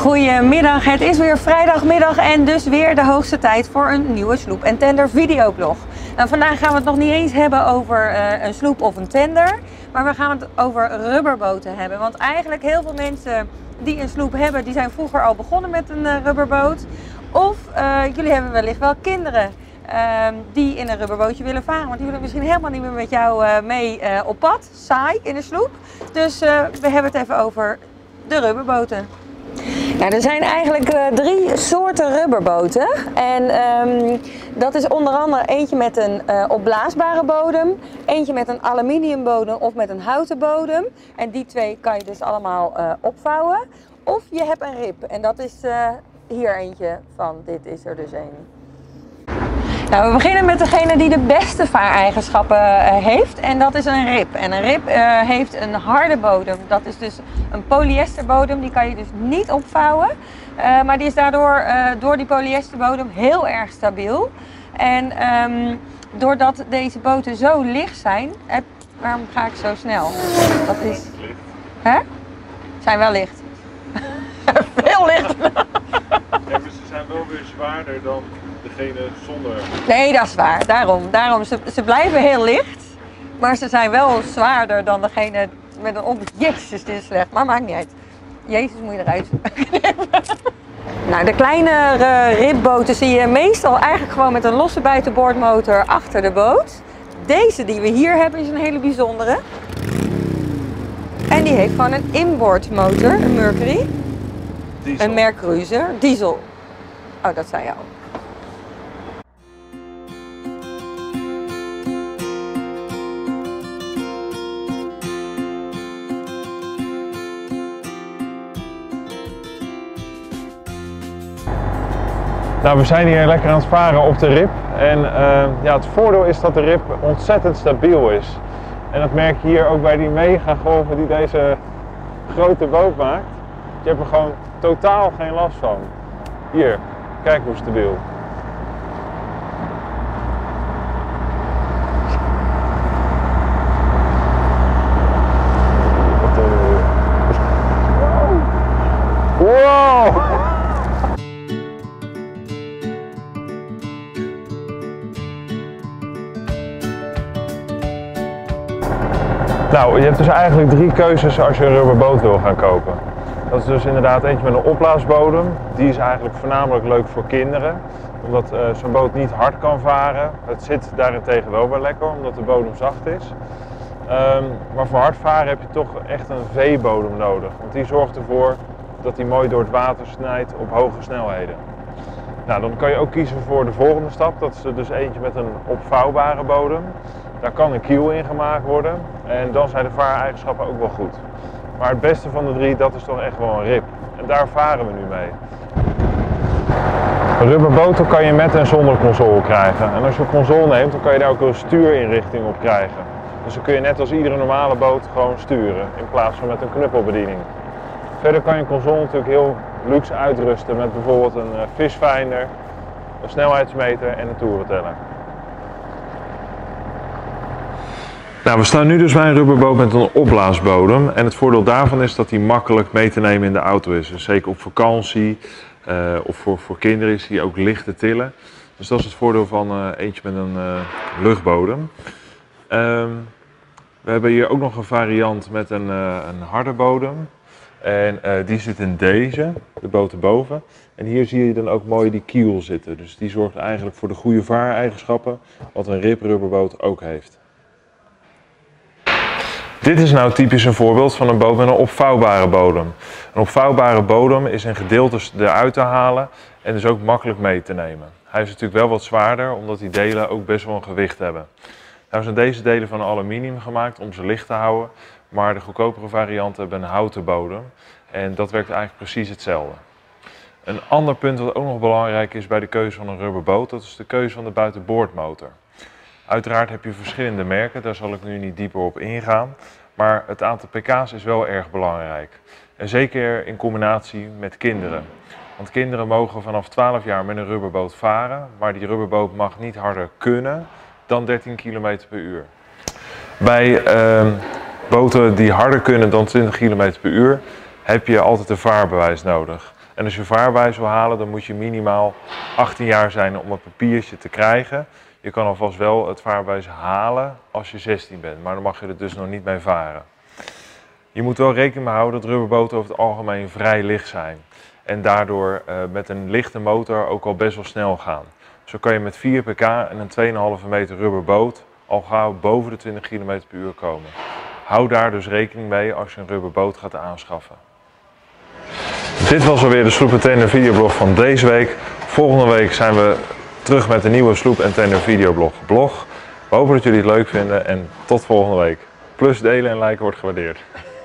Goedemiddag, het is weer vrijdagmiddag en dus weer de hoogste tijd voor een nieuwe sloep en tender videoblog. Nou, vandaag gaan we het nog niet eens hebben over een sloep of een tender, maar we gaan het over rubberboten hebben. Want eigenlijk heel veel mensen die een sloep hebben, die zijn vroeger al begonnen met een rubberboot. Of jullie hebben wellicht wel kinderen die in een rubberbootje willen varen, want die willen misschien helemaal niet meer met jou mee op pad, saai in de sloep. Dus we hebben het even over de rubberboten. Nou, er zijn eigenlijk 3 soorten rubberboten en dat is onder andere eentje met een opblaasbare bodem, eentje met een aluminiumbodem of met een houten bodem. En die 2 kan je dus allemaal opvouwen. Of je hebt een rib en dat is hier eentje van, dit is er dus een. Nou, we beginnen met degene die de beste vaareigenschappen heeft en dat is een rib. En een rib heeft een harde bodem. Dat is dus een polyesterbodem, die kan je dus niet opvouwen. Maar die is daardoor door die polyesterbodem heel erg stabiel. En doordat deze boten zo licht zijn, waarom ga ik zo snel? Dat is... Hè? Zijn wel licht. Veel licht. Ja, maar ze zijn wel weer zwaarder dan degene zonder. Nee, dat is waar. Daarom. Ze blijven heel licht, maar ze zijn wel zwaarder dan degene met een op. Jezus, dit is slecht, maar maakt niet uit. Jezus, moet je eruit. Nou, de kleinere ribboten zie je meestal eigenlijk gewoon met een losse buitenboordmotor achter de boot. Deze die we hier hebben is een hele bijzondere. En die heeft gewoon een inboordmotor, een Mercury. Diesel. Een Mercruiser, diesel. Oh, dat zei je al. Nou, we zijn hier lekker aan het varen op de rib. En ja, het voordeel is dat de rib ontzettend stabiel is. En dat merk je hier ook bij die megagolven die deze grote boot maakt. Je hebt er gewoon totaal geen last van. Hier, kijk hoe stabiel. Wow! Nou, je hebt dus eigenlijk 3 keuzes als je een rubberboot wil gaan kopen. Dat is dus inderdaad eentje met een opblaasbodem. Die is eigenlijk voornamelijk leuk voor kinderen, omdat zo'n boot niet hard kan varen. Het zit daarentegen wel weer lekker, omdat de bodem zacht is. Maar voor hard varen heb je toch echt een V-bodem nodig, want die zorgt ervoor dat die mooi door het water snijdt op hoge snelheden. Nou, dan kan je ook kiezen voor de volgende stap. Dat is dus eentje met een opvouwbare bodem. Daar kan een kiel in gemaakt worden en dan zijn de vaareigenschappen ook wel goed. Maar het beste van de 3, dat is toch echt wel een rib. En daar varen we nu mee. Een rubberboten kan je met en zonder console krijgen. En als je een console neemt, dan kan je daar ook een stuurinrichting op krijgen. Dus dan kun je net als iedere normale boot gewoon sturen, in plaats van met een knuppelbediening. Verder kan je een console natuurlijk heel luxe uitrusten met bijvoorbeeld een visfinder, een snelheidsmeter en een toerenteller. Nou, we staan nu dus bij een rubberboot met een opblaasbodem en het voordeel daarvan is dat die makkelijk mee te nemen in de auto is. Dus zeker op vakantie of voor kinderen is die ook licht te tillen. Dus dat is het voordeel van eentje met een luchtbodem. We hebben hier ook nog een variant met een harde bodem. En die zit in deze, de boot erboven. En hier zie je dan ook mooi die kiel zitten. Dus die zorgt eigenlijk voor de goede vaareigenschappen, wat een rubberboot ook heeft. Dit is nou typisch een voorbeeld van een boot met een opvouwbare bodem. Een opvouwbare bodem is in gedeeltes eruit te halen en dus ook makkelijk mee te nemen. Hij is natuurlijk wel wat zwaarder, omdat die delen ook best wel een gewicht hebben. Nou zijn deze delen van aluminium gemaakt om ze licht te houden, maar de goedkopere varianten hebben een houten bodem en dat werkt eigenlijk precies hetzelfde. Een ander punt wat ook nog belangrijk is bij de keuze van een rubberboot, dat is de keuze van de buitenboordmotor. Uiteraard heb je verschillende merken, daar zal ik nu niet dieper op ingaan, maar het aantal pk's is wel erg belangrijk. En zeker in combinatie met kinderen. Want kinderen mogen vanaf 12 jaar met een rubberboot varen, maar die rubberboot mag niet harder kunnen dan 13 km per uur. Bij boten die harder kunnen dan 20 km per uur heb je altijd een vaarbewijs nodig. En als je vaarwijs wil halen, dan moet je minimaal 18 jaar zijn om een papiertje te krijgen. Je kan alvast wel het vaarwijs halen als je 16 bent, maar dan mag je er dus nog niet mee varen. Je moet wel rekening mee houden dat rubberboten over het algemeen vrij licht zijn. En daardoor met een lichte motor ook al best wel snel gaan. Zo kan je met 4 pk en een 2,5 meter rubberboot al gauw boven de 20 km per uur komen. Hou daar dus rekening mee als je een rubberboot gaat aanschaffen. Dit was alweer de Sloep en Tender videoblog van deze week. Volgende week zijn we terug met een nieuwe Sloep en Tender videoblog. We hopen dat jullie het leuk vinden en tot volgende week. Plus delen en liken wordt gewaardeerd.